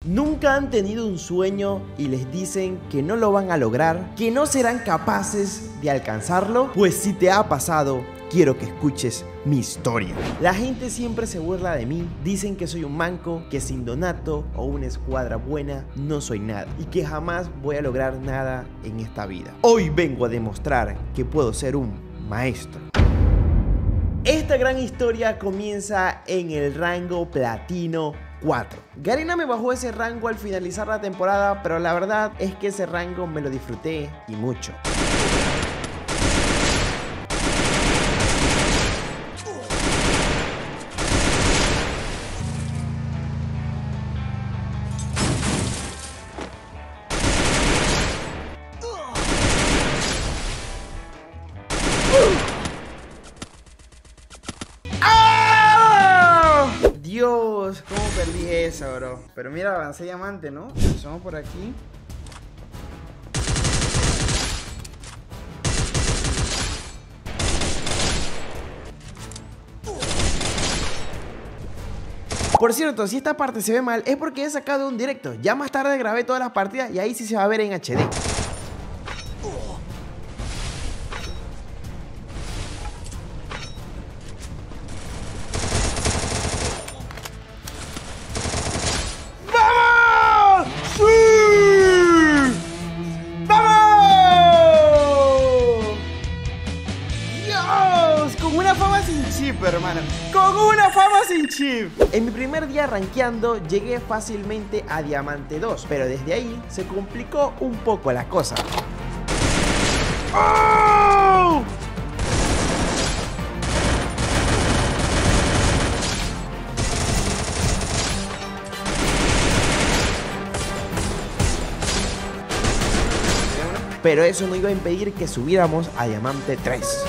¿Nunca han tenido un sueño y les dicen que no lo van a lograr? ¿Que no serán capaces de alcanzarlo? Pues si te ha pasado, quiero que escuches mi historia. La gente siempre se burla de mí, dicen que soy un manco, que sin Donato o una escuadra buena no soy nada y que jamás voy a lograr nada en esta vida. Hoy vengo a demostrar que puedo ser un maestro. Esta gran historia comienza en el rango platino 4. Garena me bajó ese rango al finalizar la temporada, pero la verdad es que ese rango me lo disfruté y mucho. Dios, cómo perdí eso, bro. Pero mira, avancé diamante, ¿no? Empezamos por aquí. Por cierto, si esta parte se ve mal es porque he sacado un directo. Ya más tarde grabé todas las partidas y ahí sí se va a ver en HD. Hermano, con una fama sin chip. En mi primer día rankeando llegué fácilmente a diamante 2, pero desde ahí se complicó un poco la cosa. ¡Oh! Pero eso no iba a impedir que subiéramos a diamante 3.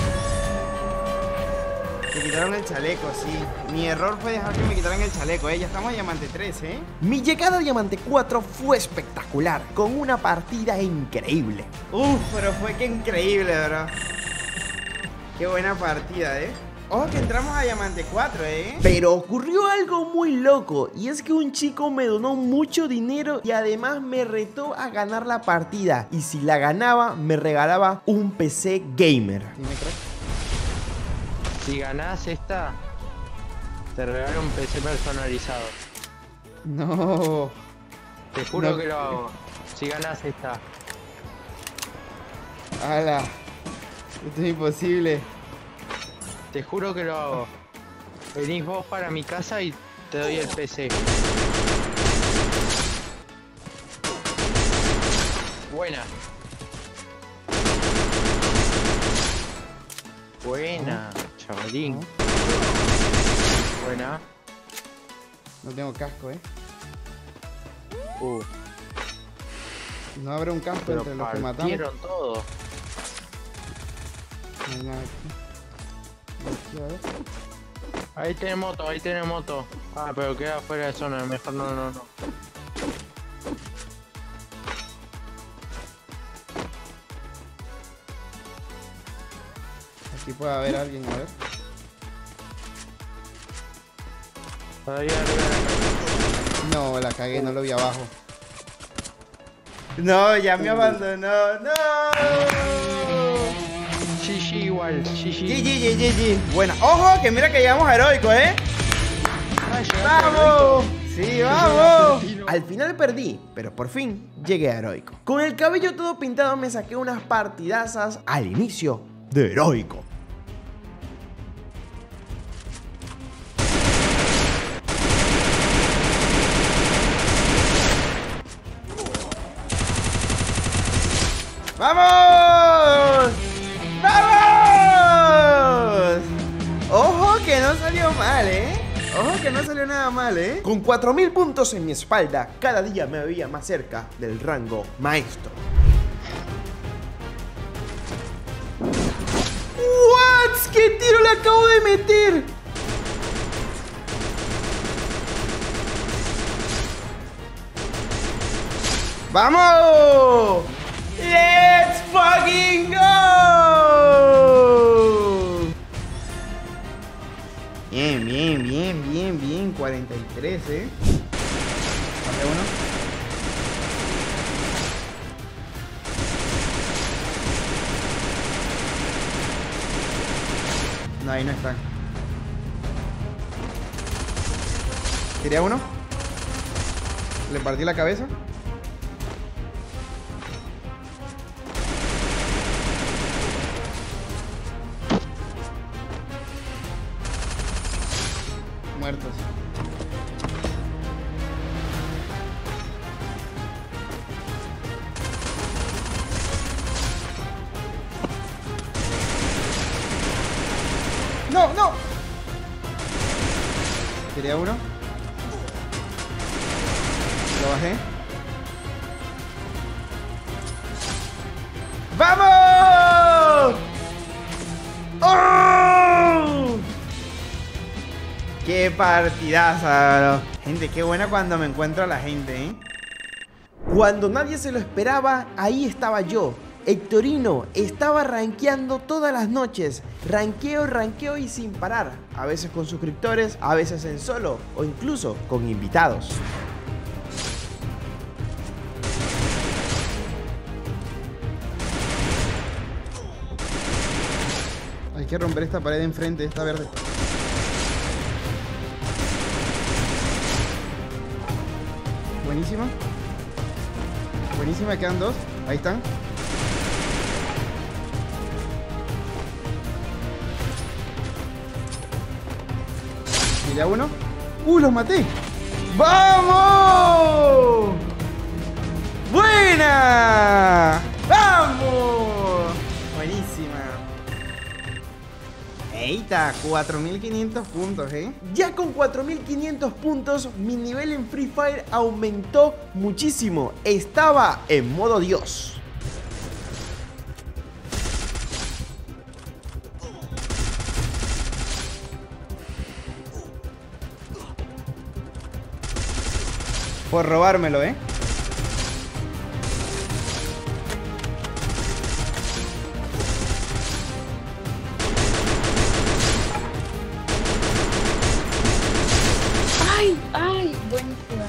Me quitaron el chaleco, sí. Mi error fue dejar que me quitaran el chaleco, Ya estamos a diamante 3, Mi llegada a diamante 4 fue espectacular, con una partida increíble. Uf, pero fue que increíble, bro. Qué buena partida, Ojo que entramos a diamante 4, Pero ocurrió algo muy loco, y es que un chico me donó mucho dinero y además me retó a ganar la partida. Y si la ganaba, me regalaba un PC gamer. ¿Me crees? Si ganás esta, te regalo un PC personalizado. No. Te juro que lo hago. Si ganás esta. ¡Hala! Esto es imposible. Te juro que lo hago. Venís vos para mi casa y te doy el PC. Buena. Buena, chavalín. Buena. No tengo casco, No habrá un casco pero entre los que matamos. Partieron todo. No hay nada aquí. Aquí, a ver. Ahí tiene moto, ahí tiene moto. Ah, pero queda fuera de zona, mejor no. Aquí puede haber alguien, a ver. Ahí arriba. No, la cagué, no lo vi abajo. No, ya me abandonó. ¡No! GG igual, GG. GG. Buena. Ojo, que mira que llegamos a heroico, ¡Vamos! ¡Sí, vamos! Al final perdí, pero por fin llegué a heroico. Con el cabello todo pintado me saqué unas partidazas al inicio de heroico. ¡Vamos! ¡Vamos! Ojo que no salió mal, Ojo que no salió nada mal, Con 4000 puntos en mi espalda, cada día me veía más cerca del rango maestro. ¿What? ¿Qué tiro le acabo de meter? ¡Vamos! ¡Let's fucking go! Bien, 43, Pasé uno. No, ahí no están. Tiré a uno. Le partí la cabeza. Muertos. No, no. Tiré a uno. Lo bajé. ¡Vamos! ¡Oh! ¡Qué partidaza, bro! Gente, qué buena cuando me encuentro a la gente, ¿eh? Cuando nadie se lo esperaba, ahí estaba yo. Hectorino estaba rankeando todas las noches. Ranqueo y sin parar. A veces con suscriptores, a veces en solo o incluso con invitados. Hay que romper esta pared de enfrente, esta verde. Buenísima. Buenísima, quedan dos. Ahí están. Mira uno. ¡Los maté! ¡Vamos! ¡Buena! ¡Vamos! Buenísima. Eita, 4500 puntos, ¿eh? Ya con 4500 puntos, mi nivel en Free Fire aumentó muchísimo. Estaba en modo Dios. Por robármelo, ¿eh? ¡Ay! ¡Ay! Buenísima.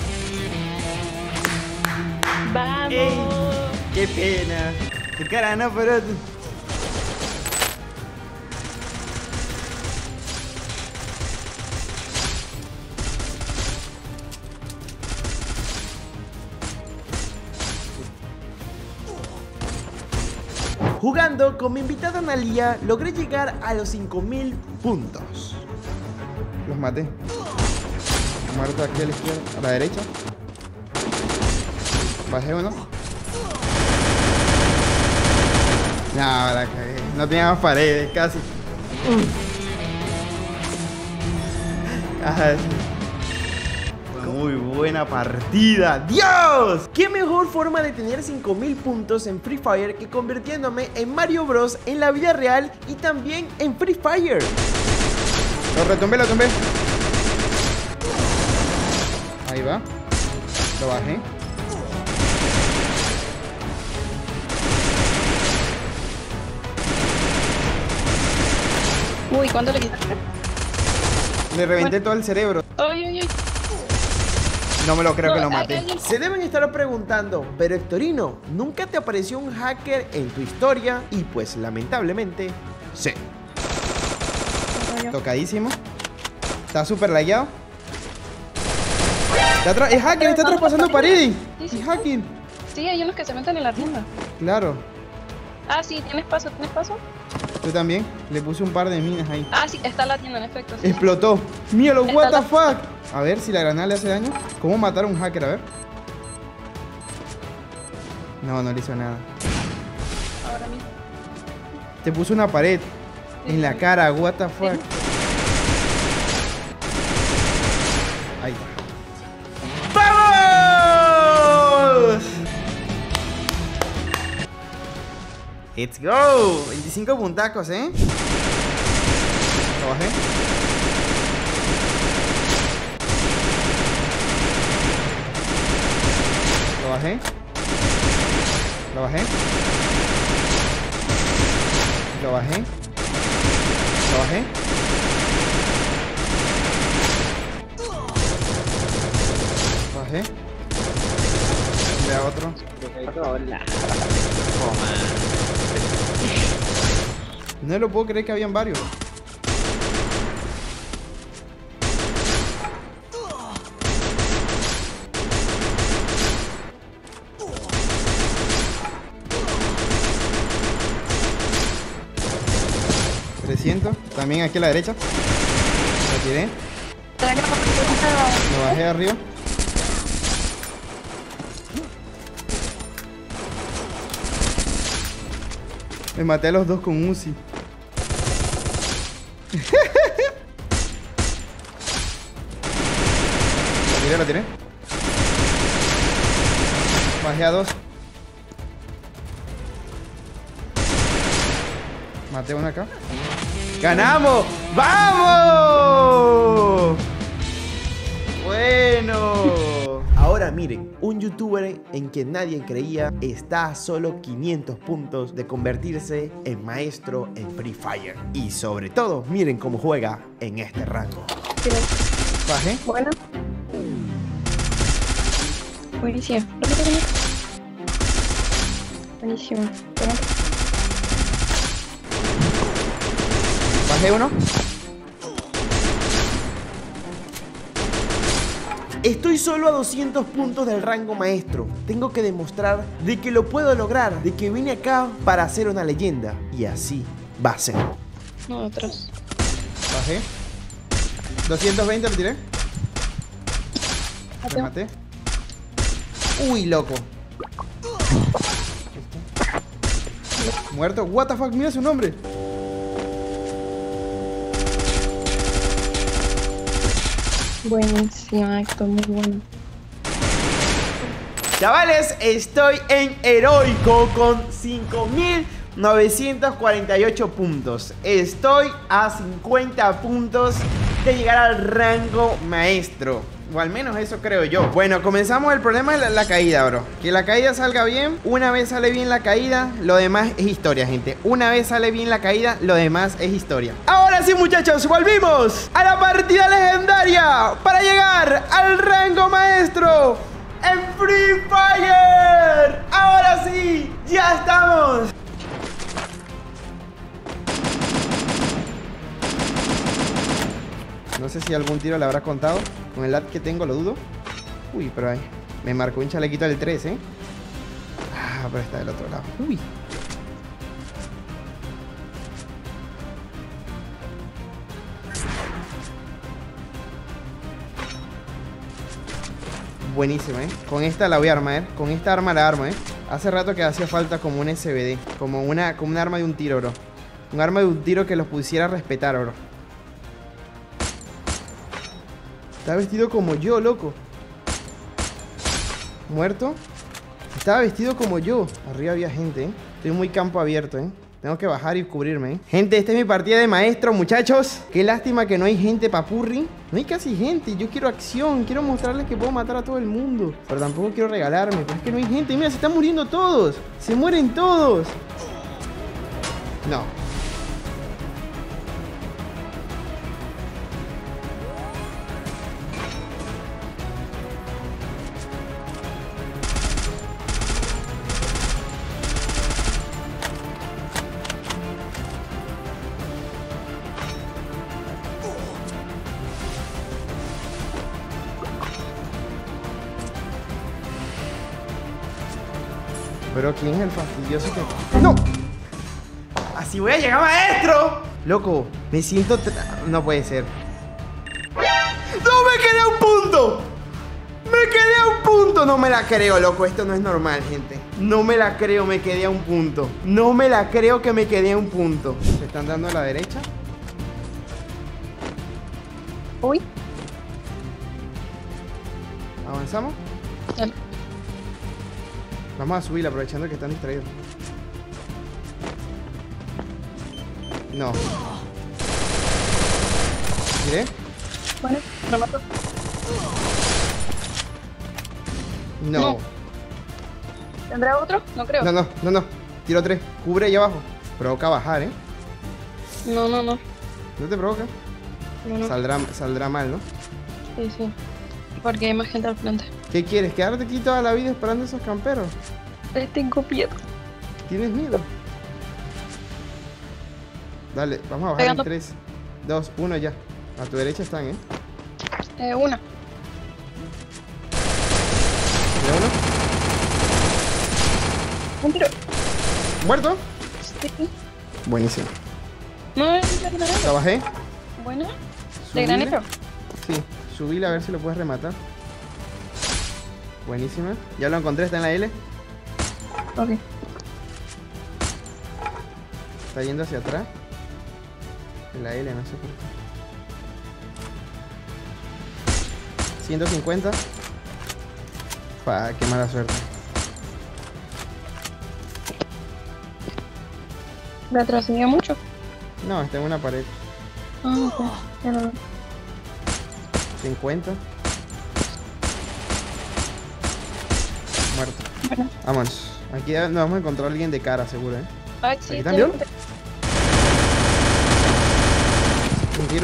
¡Vamos! ¡Ey! ¡Qué pena! ¡Qué cara, no, pero... Jugando con mi invitada Analia, logré llegar a los 5000 puntos. Los maté. Muerto aquí a la izquierda, a la derecha. Bajé uno. No, la cagué. No tenía más paredes, casi. Muy buena partida. ¡Dios! ¿Qué mejor forma de tener 5000 puntos en Free Fire que convirtiéndome en Mario Bros en la vida real y también en Free Fire? Lo retumbé, lo tumbé. Ahí va. Lo bajé. Uy, ¿cuánto le quitaste? Le reventé todo el cerebro. ¡Ay, ay, ay! No me lo creo No, que lo ay, maté. ay, ay. Se deben estar preguntando, pero Hectorino, ¿nunca te apareció un hacker en tu historia? Y pues lamentablemente, sí. Tocadísimo. Está súper lagueado. Es hacker, está traspasando paredes. Sí, sí, Es hacker. Sí, hay unos que se meten en la tienda. Claro. Ah, sí, ¿tienes paso? ¿Tienes paso? Yo también. Le puse un par de minas ahí. Ah, sí, está la tienda, en efecto. Sí. Explotó. Míralo, Está what the la- fuck. A ver si la granada le hace daño. ¿Cómo matar a un hacker? A ver. No, no le hizo nada. Ahora mismo. Te puso una pared en la cara, what the fuck. Ahí está. ¡Vamos! Let's go. 25 puntacos, ¿eh? Lo bajé. Lo bajé. Lo bajé. Lo bajé. Lo bajé. Lo bajé. Vea otro. No lo puedo creer que habían varios. siento. También aquí a la derecha. Lo tiré. ¿Será que no me Lo bajé arriba. Me maté a los dos con Uzi. La tiré. Bajé a dos. Maté una acá. ¡Ganamos! ¡Vamos! Bueno. Ahora miren, un youtuber en quien nadie creía está a solo 500 puntos de convertirse en maestro en Free Fire. Y sobre todo, miren cómo juega en este rango. Bajé. Bueno. Buenísimo. Buenísimo. Bajé uno. Estoy solo a 200 puntos del rango maestro. Tengo que demostrar de que lo puedo lograr, de que vine acá para ser una leyenda. Y así va a ser. No, atrás. Bajé. 220 lo tiré. Me maté. Uy, loco. Muerto. What the fuck, mira su nombre. Buenísimo, esto muy bueno. Chavales, estoy en heroico con 5.948 puntos. Estoy a 50 puntos de llegar al rango maestro. O al menos eso creo yo. Bueno, comenzamos. El problema es la caída, bro. Que la caída salga bien. Una vez sale bien la caída, lo demás es historia, gente. Una vez sale bien la caída, lo demás es historia. Ahora sí, muchachos, volvimos a la partida legendaria para llegar al rango maestro en Free Fire. Ahora sí, ya estamos. No sé si algún tiro le habrá contado. Con el lat que tengo lo dudo. Uy, pero ahí me marcó un chalequito del 3, ¿eh? Ah, pero está del otro lado. Uy. Buenísima, ¿eh? Con esta la voy a armar, ¿eh? Con esta arma la armo, ¿eh? Hace rato que hacía falta como un SBD. Como un arma de un tiro, bro. Un arma de un tiro que los pusiera a respetar, bro. Está vestido como yo, loco. ¿Muerto? Estaba vestido como yo. Arriba había gente, ¿eh? Estoy muy campo abierto, ¿eh? Tengo que bajar y cubrirme, ¿eh? Gente, esta es mi partida de maestro, muchachos. Qué lástima que no hay gente papurri. No hay casi gente. Yo quiero acción. Quiero mostrarles que puedo matar a todo el mundo. Pero tampoco quiero regalarme. Pero es que no hay gente. Mira, se están muriendo todos. Se mueren todos. No. Pero ¿quién es el fastidioso que...? ¡No! ¡Así voy a llegar, maestro! Loco, me siento... No puede ser. ¡No, me quedé a un punto! ¡Me quedé a un punto! No me la creo, loco. Esto no es normal, gente. No me la creo, me quedé a un punto. No me la creo que me quedé a un punto. ¿Se están dando a la derecha? Uy. ¿Avanzamos? Dale. Vamos a subir aprovechando que están distraídos. No. ¿Miré? Bueno, lo mato. No. No. ¿Tendrá otro? No creo. No. Tiro 3. Cubre ahí abajo. Provoca bajar, ¿eh? No. ¿No te provoca? No. Saldrá mal, ¿no? Sí. Porque hay más gente al frente. ¿Qué quieres? ¿Quedarte aquí toda la vida esperando a esos camperos? Tengo miedo. ¿Tienes miedo? Dale, vamos a bajar Pegando. en 3, 2, 1 ya. A tu derecha están, ¿eh? Una. ¿De uno? Un tiro. ¿Muerto? Sí. Buenísimo. No, es de La granero. bajé. Buena. De Subile. granero. Sí, subile a ver si lo puedes rematar. Buenísima. Ya lo encontré, está en la L. Ok. Está yendo hacia atrás. En la L, no sé por qué. 150. Qué mala suerte. ¿Retrocedió mucho? No, está en una pared. Ah, ok. Ya lo veo. 50. Muerto. Bueno. Vámonos. Aquí nos vamos a encontrar a alguien de cara, seguro, ¿eh? Ay, sí, ¿Aquí también? tiene- Un tiro.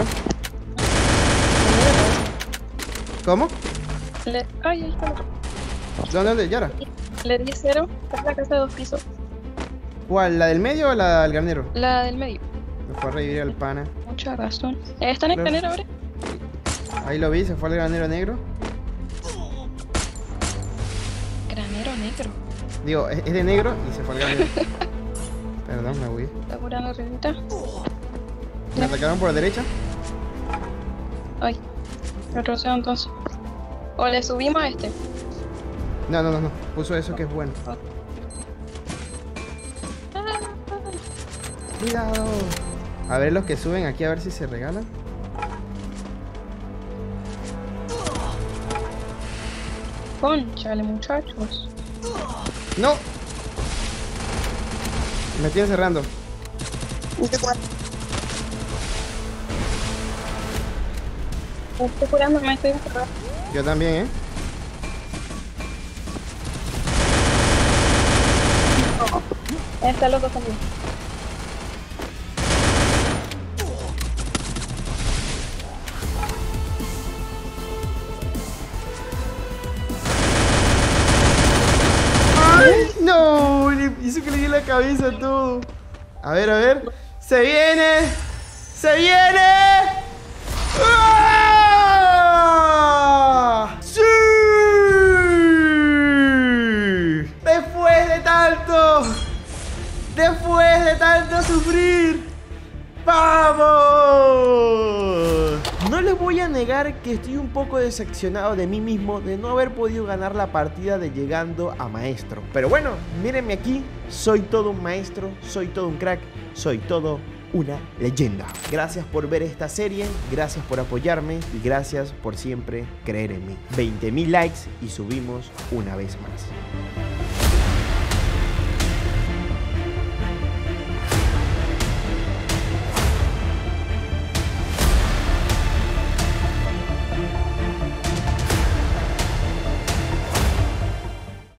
¿Cómo? Ay, ahí está el otro. ¿Dónde? ¿Yara? Le di 0. Es la casa de 2 pisos. ¿Cuál? ¿La del medio o la del granero? La del medio. Me fue a revivir al pana. Mucha razón. ¿Está en el Claro. granero ahora? Ahí lo vi, se fue al granero negro. Granero negro. Digo, es de negro y se fue al granero. Perdón, me voy. Está curando arribita. Me atacaron por derecha. Ay. Retrocedo entonces. O le subimos a este. No. Puso eso que es bueno. Cuidado. A ver los que suben aquí, a ver si se regalan. Cónchale, muchachos. ¡No! Me estoy encerrando. Estoy curando, me estoy encerrando. Yo también, ¿eh? Está loco también. ¡Ay! ¡No! Hizo que le di la cabeza a todo. A ver. ¡Se viene! ¡Se viene! ¡Ah! ¡Sí! Después de tanto sufrir, ¡vamos! No les voy a negar que estoy un poco decepcionado de mí mismo de no haber podido ganar la partida de llegando a maestro. Pero bueno, mírenme aquí, soy todo un maestro, soy todo un crack, soy todo una leyenda. Gracias por ver esta serie, gracias por apoyarme y gracias por siempre creer en mí. 20.000 likes y subimos una vez más.